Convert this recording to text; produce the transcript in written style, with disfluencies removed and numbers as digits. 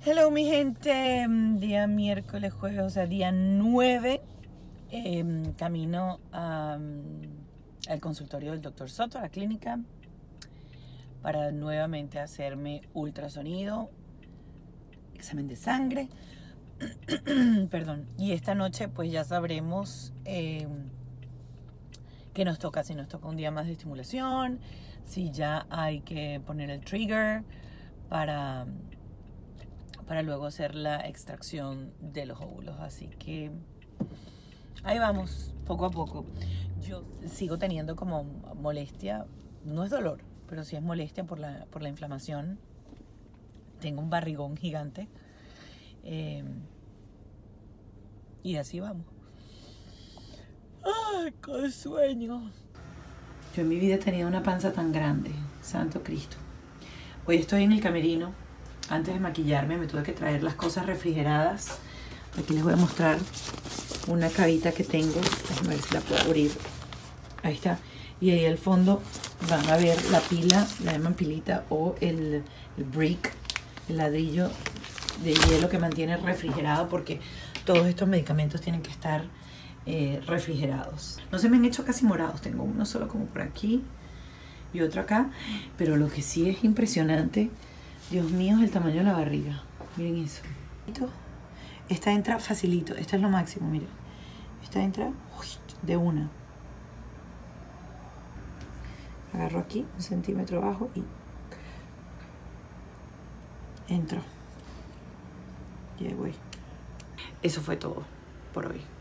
Hello mi gente, día miércoles, jueves, o sea, día 9, camino al consultorio del doctor Soto, a la clínica, para nuevamente hacerme ultrasonido, examen de sangre, perdón, y esta noche pues ya sabremos qué nos toca, si nos toca un día más de estimulación, si ya hay que poner el trigger para luego hacer la extracción de los óvulos. Así que ahí vamos, poco a poco. Yo sigo teniendo como molestia, no es dolor, pero sí es molestia por la inflamación. Tengo un barrigón gigante. Y así vamos. ¡Ay, qué sueño! Yo en mi vida he tenido una panza tan grande, santo Cristo. Hoy estoy en el camerino. Antes de maquillarme me tuve que traer las cosas refrigeradas. Aquí les voy a mostrar una cavita que tengo. Déjenme ver si la puedo abrir. Ahí está. Y ahí al fondo van a ver la pila, la llaman pilita, o el brick, el ladrillo de hielo que mantiene refrigerado, porque todos estos medicamentos tienen que estar refrigerados. No se me han hecho casi morados. Tengo uno solo como por aquí y otro acá. Pero lo que sí es impresionante, Dios mío, es el tamaño de la barriga. Miren eso. Esta entra facilito. Esta es lo máximo, miren. Esta entra de una. Agarro aquí, 1 centímetro abajo y entro. Y ahí voy. Eso fue todo por hoy.